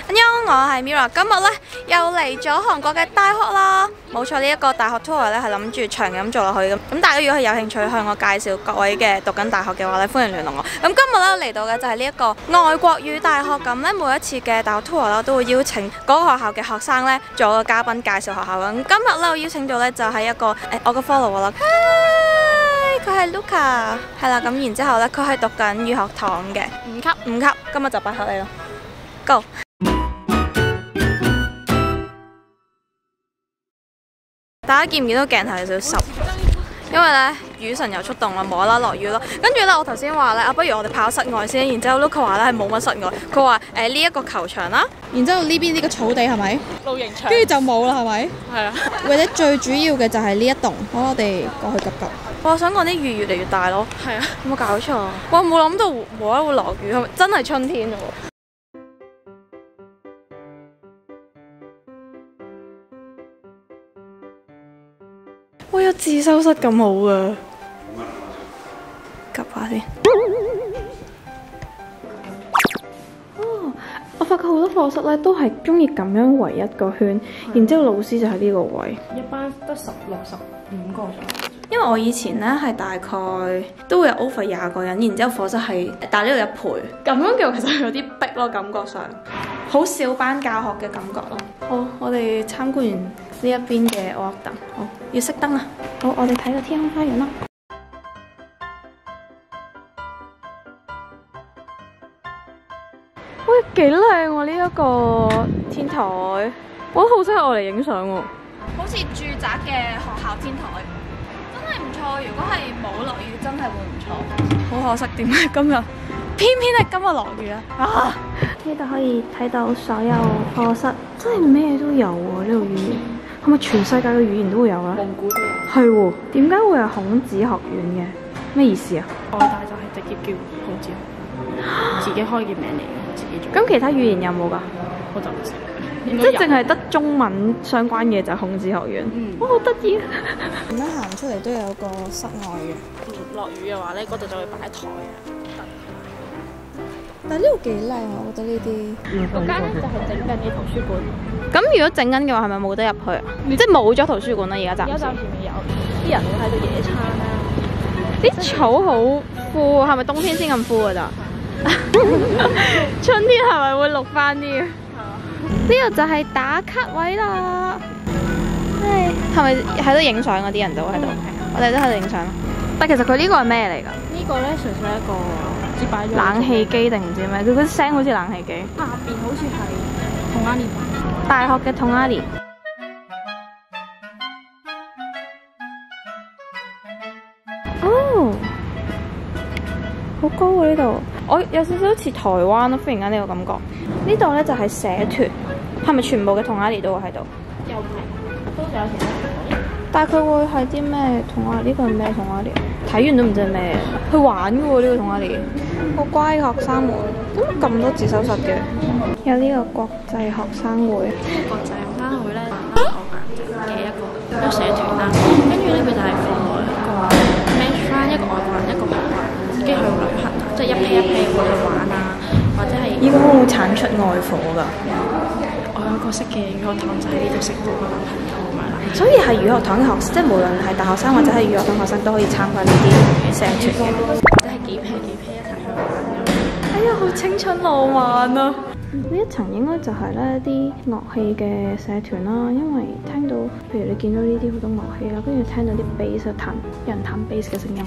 我係 Mira， 今日咧又嚟咗韓國嘅大學啦。冇錯，呢一個大學 tour 咧係諗住長咁做落去咁。咁大家如果係有興趣向我介紹各位嘅讀緊大學嘅話咧，歡迎聯絡我。咁今日咧嚟到嘅就係呢一個外國語大學。咁咧每一次嘅大學 tour 啦，都會邀請嗰個學校嘅學生咧做個嘉賓介紹學校。咁今日咧我邀請到咧就係一個我嘅 follower 啦。佢係 Luca， 係啦。咁然之後咧佢係讀緊語學堂嘅5級，今日就拜託你咯 ，Go！大家見唔見到鏡頭有少少濕？因為咧雨神又出動啦，無啦啦落雨咯。跟住咧，我頭先話咧不如我哋跑室外先。然之後 Luca 話咧係冇乜室外，佢話呢一個球場啦，然之後呢邊呢個草地係咪？ 露營場。 跟住就冇啦，係咪？ 係啊。 或者最主要嘅就係呢一棟，好，我哋過去急急。我想講啲雨越嚟越大咯。係啊。有冇搞錯？我冇諗到無啦啦會落雨，係咪真係春天喎？我有自修室咁好啊！急下先。哦，我發覺好多課室咧都係中意咁樣圍一個圈，然之後老師就喺呢個位。 一班得16、15個左右。 因為我以前咧係大概都會有 over 20個人，然之後課室係大呢度1倍。咁樣叫其實有啲逼咯，感覺上好小班教學嘅感覺咯。好，我哋參觀完呢一邊嘅我燈，好，要熄燈啦。好，我哋睇個天空花園啦。喂，幾靚喎呢一個天台，我覺得好適合我嚟影相喎。好似住宅嘅學校天台，真係唔錯。如果係冇落雨，真係會唔錯。好可惜，點解今日偏偏係今日落雨啊？呢度可以睇到所有課室，真係咩都有喎。呢度語言係咪全世界嘅語言都會有咧？ 蒙古都有。 係喎，點解會係孔子學院嘅？咩意思啊？ 外大就係直接叫孔子學，自己開嘅名嚟嘅，自己做。 咁其他語言有冇㗎？ 我就唔識。 即係淨係得中文相關嘅就係孔子學院。哇，好得意！咁樣行出嚟都有個室外嘅。 落雨嘅話咧，嗰度就會擺台啊。 但係呢度幾靚啊，我覺得呢啲。 嗰間咧就係整緊嘅圖書館。 咁如果整緊嘅話，係咪冇得入去啊？即係冇咗圖書館啦，而家暫時。 而家暫時未有，啲人會喺度野餐啦。 啲草好枯，係咪冬天先咁枯㗎咋？春天係咪會綠翻啲？呢度就係打卡位啦。係咪喺度影相嗰啲人都喺度？我哋都喺度影相。但其實佢呢個係咩嚟㗎？ 呢個咧純粹係一個唔知擺咗冷氣機定唔知咩？佢嗰啲聲好似冷氣機。 下邊好似係同阿年大學嘅同阿年。哦，好高啊呢度！我有少少似台灣咯，忽然間呢個感覺。呢度咧就係社團，係咪全部嘅同阿年都會喺度？ 又唔係，都有其他團。 但係佢會係啲咩同阿年？呢個係咩同阿年？睇完都唔知係咩。去玩嘅喎呢個同阿年，好乖嘅學生們。點解咁多自修室嘅？有呢個國際學生會。 國際學生會咧，嘅一個社團啦。跟住咧佢就係放一個 match 翻一個外國人一個韓國人，跟住去旅行，即係一批一批會去玩啊，或者係。依家會唔會產出外火㗎？我有個識嘅語學堂就喺呢度識到個男朋友咁樣啦。 所以係語學堂嘅學生，即係無論係大學生或者係語學堂學生都可以參加呢啲社團嘅， 或者係幾批一齊去玩咁。 哎呀，好青春浪漫啊！呢一層應該就係咧啲樂器嘅社團啦，因為聽到譬如你見到呢啲好多樂器啦，跟住聽到啲 bass 彈有人彈 bass 嘅聲音。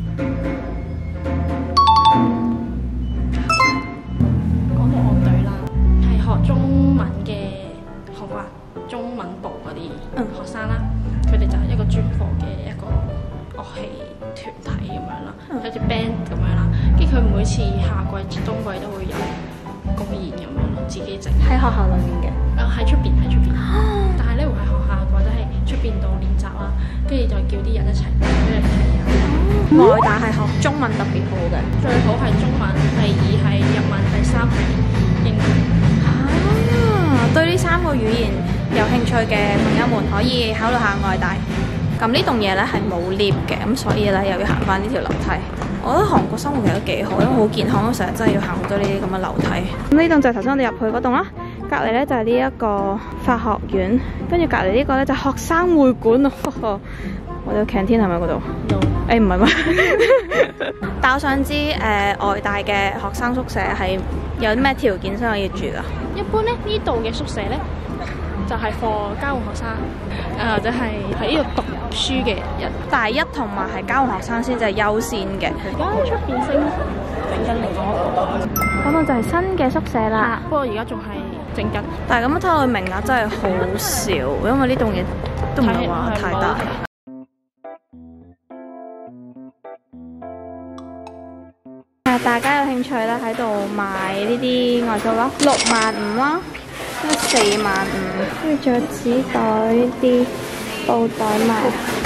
講到樂隊啦，係學中文嘅學法中文部嗰啲學生啦，佢哋就係一個專課嘅一個樂器團體咁樣啦，好似 band 咁樣啦。跟住佢每次夏季、冬季都會有公演咁樣咯，自己整。 喺學校裏面嘅。 喺出邊。但係咧會喺學校或者係出邊度練習啦，跟住就叫啲人一齊俾你睇啊。 外大係學中文特別好嘅， 最好係中文，第2係日文，第3係英文。 對呢3個語言有興趣嘅朋友們可以考慮下外大。咁呢棟嘢咧係冇 lift 嘅，咁所以咧又要行翻呢條樓梯。我覺得韓國生活其實都幾好，因為好健康，成日真係要行好多呢啲咁嘅樓梯。咁呢棟就係頭先我哋入去嗰棟啦。 隔離咧就係呢一個法學院，跟住隔離呢個咧就係學生會館咯。我哋個 canteen 係咪嗰度？誒唔係咩？但我想知外大嘅學生宿舍係有啲咩條件先可以住㗎？ 一般咧呢度嘅宿舍咧就係 for 交換學生，或者係喺呢度讀書嘅人。 大一同埋係交換學生先至係優先嘅。 而家出邊升整緊另外一個， 咁我就係新嘅宿舍啦。 不過而家仲係整緊。但係咁樣睇落去名額真係好少，因為呢棟嘢都唔係話太大。大家有興趣咧喺度買呢啲外套咯，65,000啦，跟住45,000，跟住仲有紙袋呢啲布袋賣，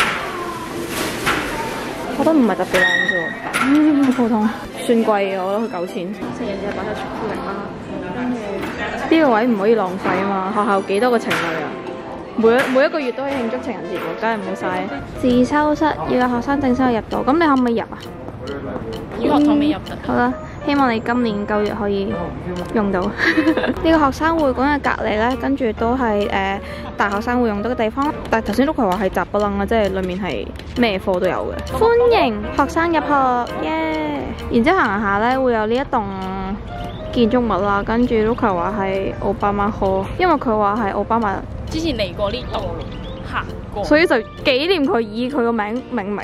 我覺得唔係特別靚啫喎，好普通，算貴嘅，我覺得佢9,000。成日擺喺雪櫃啦，跟住呢個位唔可以浪費啊嘛，學校幾多個情侶啊？每一個月都可以慶祝情人節喎，梗係唔好嘥。自修室要有學生證先可以入到，咁你可唔可以入啊？ 語學堂未入得。 好啦，希望你今年9月可以用到。呢個學生會館嘅隔離呢，跟住都係大學生會用到嘅地方。但係頭先碌佢話係雜不楞啊，即係裡面係咩科都有嘅。歡迎學生入學，耶！然之後行下呢，會有呢一棟建築物啦，跟住碌佢話係奧巴馬 Hall，因為佢話係奧巴馬之前嚟過呢度行過， 所以就紀念佢，以佢個名命名。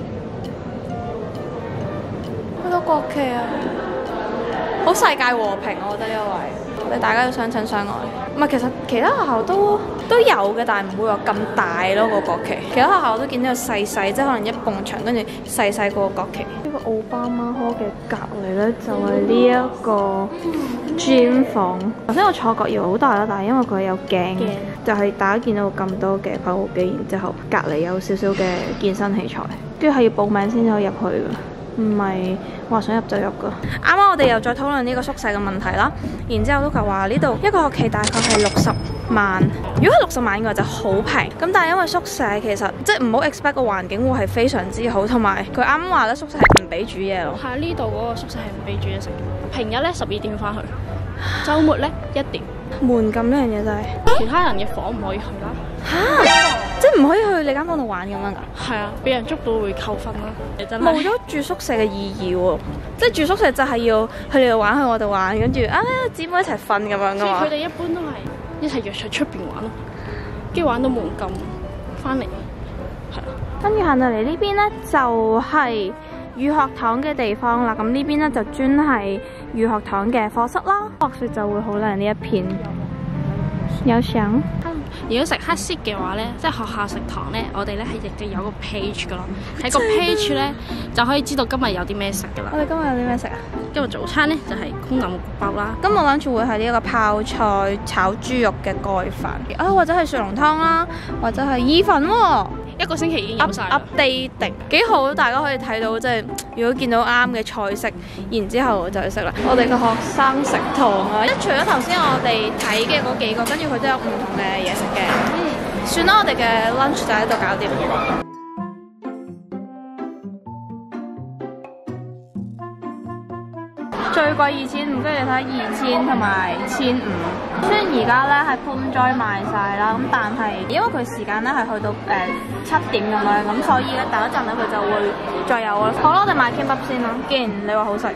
好多國旗啊！好世界和平，我覺得呢個位，大家都相親相愛。唔係，其實其他學校都有嘅，但係唔會話咁大咯個國旗。其他學校都見到有細細，即係可能一埲牆，跟住細細個國旗。呢個奧巴馬 Hall 嘅隔離咧，就係呢一個 gym 房。頭先我坐覺以為好大啦，但係因為佢有鏡，就係大家見到咁多嘅跑步機，然之後隔離有少少嘅健身器材，跟住係要報名先可以入去嘅。唔係話想入就入噶。啱啱我哋又再討論呢個宿舍嘅問題啦。然之後都話呢度一個學期大概係60萬。如果係60萬嘅話就好平。咁但係因為宿舍其實即係唔好 expect 個環境會係非常之好，同埋佢啱啱話咧宿舍係唔俾煮嘢咯。係呢度嗰個宿舍係唔俾煮嘢食。平日咧12點翻去，週末咧1點。悶咁呢樣嘢真係。其他人嘅房唔可以去啦。嚇！即係唔可以去你間房度玩咁樣㗎？係啊，俾人捉到會扣分啦。冇咗住宿舍嘅意義喎，即係住宿舍就係要去你度玩，去我度玩，跟住姊妹一齊瞓咁樣㗎嘛。所以佢哋一般都係一齊約出邊玩咯，跟住玩到悶咁翻嚟，係啦。跟住行到嚟呢邊咧就係語學堂嘅地方啦。咁呢邊咧就專係語學堂嘅課室啦，落雪就會好靚呢一片。有相。如果食黑色嘅話咧，即係學校食堂咧，我哋咧係亦都有個 page 噶咯。喺個 page 咧就可以知道今日有啲咩食噶啦。我哋今日有啲咩食啊？今日早餐咧就係空腩包啦。今日諗住會係呢一個泡菜炒豬肉嘅蓋飯，或者係雪濃湯啦，或者係意粉喎。一個星期已經飲晒 update 幾好，大家可以睇到即係如果見到啱嘅菜式，然之後就去食啦。我哋嘅學生食堂啊，除咗頭先我哋睇嘅嗰幾個，跟住佢都有唔同嘅嘢食嘅。算啦，我哋嘅 lunch 就喺度搞掂。最貴2,500，跟住你睇2,000同埋1,500。雖然而家咧係盆栽賣晒啦，咁但係因為佢時間咧係去到7點咁樣，咁所以咧等一陣咧佢就會再有啦。好啦，我哋買 kimbap 先啦。既然你話好食，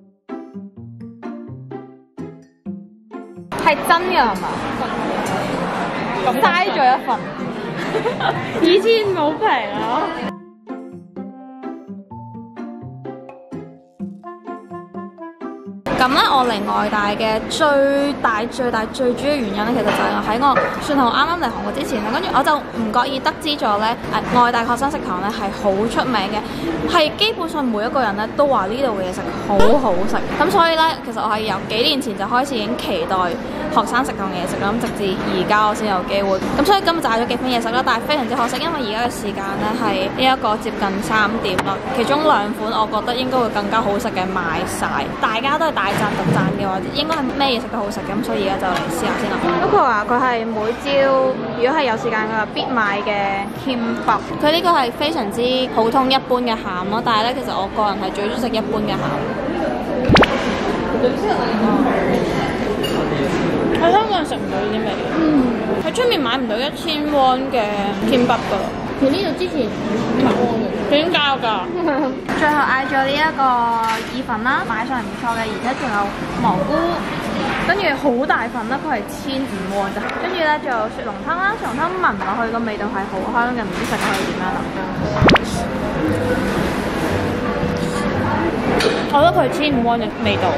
係真嘅係嘛？嘥咗一份，2,000好平啊！咁咧，我嚟外大嘅最主要原因咧，其實就係喺我算同我啱啱嚟韓國之前咧，跟住我就唔覺意得知咗咧，外大學生食堂咧係好出名嘅，係基本上每一個人咧都話呢度嘅嘢食好好食。咁所以咧，其實我係由幾年前就開始已經期待學生食堂嘅嘢食啦，咁直至而家我先有機會。咁所以今日就嗌咗幾份嘢食啦，但係非常之可惜，因為而家嘅時間咧係呢一個接近3點啦，其中2款我覺得應該會更加好食嘅賣晒，大家都係大讚特讚嘅話，應該係咩嘢食都好食嘅，咁所以而家就嚟試下先啦。咁佢話佢係每朝如果係有時間佢話必買嘅 kimbap，佢呢個係非常之普通一般嘅餡咯，但係咧其實我個人係最中意食一般嘅餡。 喺香港食唔到呢啲味嘅。喺出面買唔到1000 won 嘅天北㗎。 佢呢度之前500 won 嘅， 佢已經加咗價。最後嗌咗呢一個意粉啦，買上嚟唔錯嘅，而且仲有蘑菇，跟住好大份啦，佢係1500 won 咋。跟住咧仲有雪龍湯啦，雪龍湯聞落去個味道係好香嘅，唔知食落去點樣啦。我覺得佢1500 won 嘅味道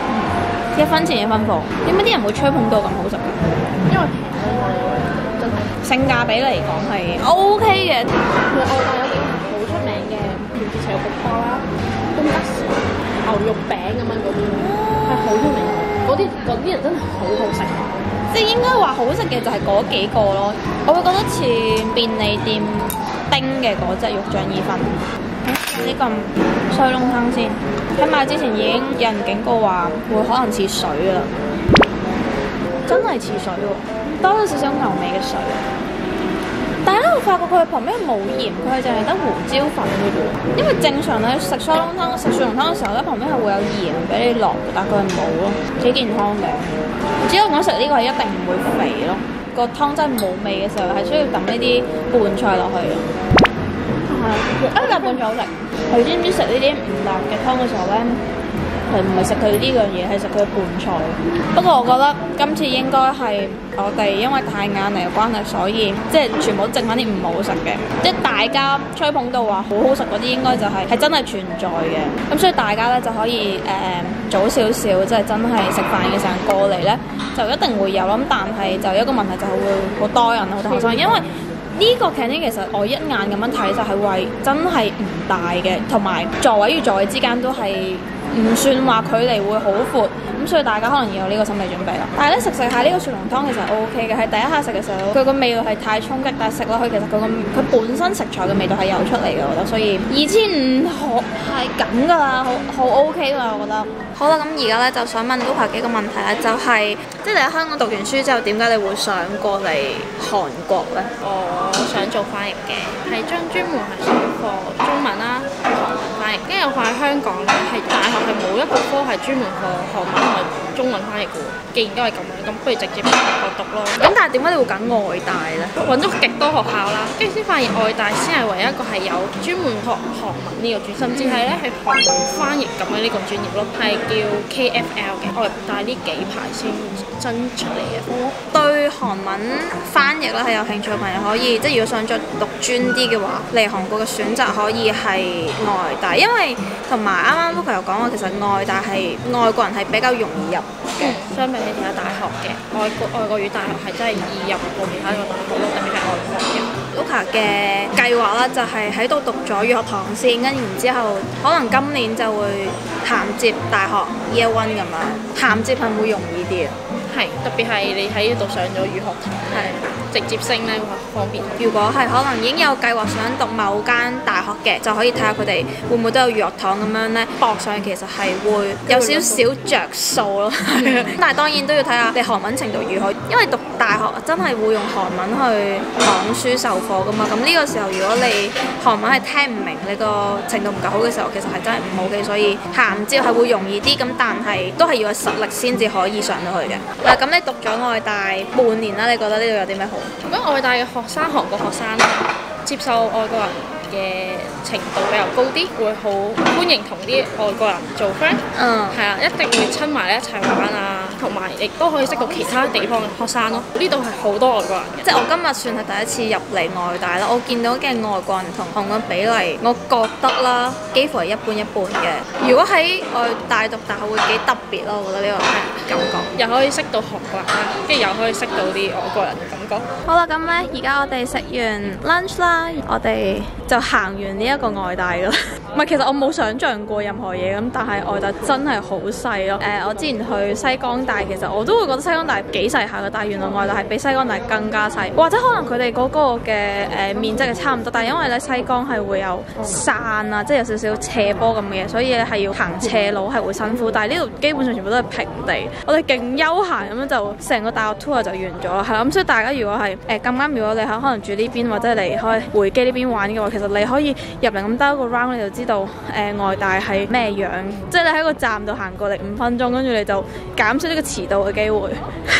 ，1分錢1分貨。點解啲人會吹捧到咁好食嘅？ 因為平咯，真係性價比嚟講係 OK 嘅。 佢外帶有幾個好出名嘅，譬如有焗包啦、東吉士、牛肉餅咁樣嗰啲，係好出名嘅。嗰啲人真係好好食。 即係應該話好食嘅就係嗰幾個咯。我會覺得似便利店叮嘅嗰隻肉醬意粉。呢個衰窿湯先，喺買之前已經有人警告話會可能似水㗎啦，真係似水喎，多咗少少牛味嘅水。但係咧，我發覺佢旁邊冇鹽，佢係淨係得胡椒粉嘅啫。因為正常咧食衰窿湯、食雪龍湯嘅時候咧，旁邊係會有鹽俾你落，但佢係冇咯，幾健康嘅。只有我食呢個係一定唔會肥咯。個湯真係冇味嘅時候，係需要揼呢啲拌菜落去嘅。辣拌菜好食。佢知唔知食呢啲唔辣嘅湯嘅時候咧，係唔係食佢呢樣嘢，係食佢嘅拌菜。不過我覺得今次應該係我哋因為太晏嚟嘅關係，所以即係全部剩翻啲唔好食嘅。即係大家吹捧到話好好食嗰啲，應該就係真係存在嘅。咁所以大家咧就可以早少少，即係真係食飯嘅時候過嚟咧，就一定會有咯。咁但係就有一個問題就係會好多人好多學生，因為呢個 canteen 其實我一眼咁樣睇就係位真係唔大嘅，同埋座位與座位之間都係唔算話距離會好闊，咁所以大家可能要有呢個心理準備啦。但係咧食下呢個雪龍湯其實 OK 嘅，喺第一下食嘅時候佢個味道係太衝擊，但係食落去其實佢本身食材嘅味道係有出嚟嘅，我覺得。所以2500係咁噶啦，好 OK 啦，我覺得。好啦，咁而家咧就想問 Luca 幾個問題咧，就係即係你喺香港讀完書之後，點解你會想過嚟韓國咧？ 我想做翻譯嘅，係專門係上課中文啦、韓文翻譯。跟住我發現香港咧係大學係冇一個科係專門學韓文同中文翻譯嘅喎。既然都係咁樣，咁不如直接去韓國讀咯。 咁但係點解你會揀外大咧？ 揾咗極多學校啦，跟住先發現外大先係唯一一個係有專門學韓文呢個專，甚至係咧係韓文翻譯咁嘅呢個專業咯，係叫 KFL 嘅。外大呢幾排先真出嚟嘅。 對韓文翻譯咧係有興趣嘅朋友可以，即係如果想再讀專啲嘅話，嚟韓國嘅選擇可以係外大，因為同埋啱啱 Luca 又講話，其實外大係外國人係比較容易入嘅， 相比起其他大學嘅外國語大學係真係易入過其他個大學咯，特別係外國嘅。 Luca 嘅計劃啦，就係喺度讀咗語學堂先，跟然之後可能今年就會銜接大學 Year One 咁樣，銜接係會容易啲嘅。 係，特別係你喺呢度上咗語學堂，係直接升咧會方便。 如果係可能已經有計劃想讀某間大學嘅，就可以睇下佢哋會唔會都有語學堂咁樣咧，博上去其實係會有少少着數咯。但係當然都要睇下你韓文程度如何，因為讀大學真係會用韓文去講書授課噶嘛。咁呢個時候如果你韓文係聽唔明，你個程度唔夠好嘅時候，其實係真係唔好嘅。所以銜接係會容易啲，咁但係都係要有實力先至可以上到去嘅。嗱，咁你讀咗外大半年啦，你覺得呢度有啲咩好？ 咁外大嘅學生，韓國學生咧，接受外國人嘅程度比較高啲，會好歡迎同啲外國人做 friend。係啊，一定會親埋一齊玩啊，同埋亦都可以識到其他地方嘅學生咯。呢度係好多外國人嘅， 即係我今日算係第一次入嚟外大啦。我見到嘅外國人同韓國人比例，我覺得啦，幾乎係一半一半嘅。如果喺外大讀大學會幾特別咯，我覺得呢個感覺。 又可以識到韓國人啦，跟住又可以識到啲外國人嘅感覺。 好啦，咁咧而家我哋食完 lunch 啦，我哋就行完呢一個外大噶啦。唔係，其實我冇想像過任何嘢咁，但係外大真係好細咯。我之前去西江大，其實我都會覺得西江大幾細下嘅，但係原來外大係比西江大更加細，或者可能佢哋嗰個嘅面積係差唔多，但係因為咧西江係會有山啊，即係有少少斜坡咁嘅嘢，所以咧係要行斜路係會辛苦。但係呢度基本上全部都係平地，我哋勁悠閒咁樣就成個大學 tour 就完咗啦。係啦，咁所以大家如果係咁啱，如果你喺可能住呢邊或者離開回基呢邊玩嘅話，其實你可以入嚟咁兜個 round，你就知道外大係咩樣，即係你喺個站度行過嚟5分鐘，跟住你就減少呢個遲到嘅機會。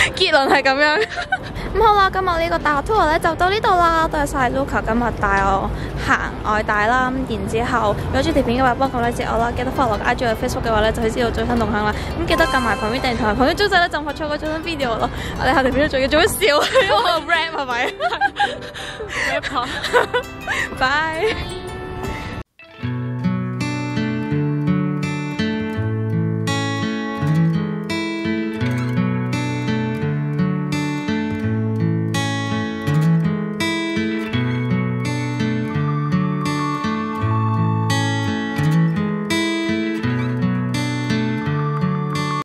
結論係咁樣。咁好啦，今日呢個大學 tour 咧就到呢度啦，多謝晒 Luca 今日帶我行外大啦。然之後如果中意條片嘅話，幫我 like 我啦，記得 follow 我 IG 或 Facebook 嘅話咧，就可以知道最新動向啦。咁記得撳埋旁邊訂閱同埋旁邊鐘仔咧，就唔會錯過最新 video 咯。我哋下條片仲要做乜笑？因為我 rap 係咪？rap 拜。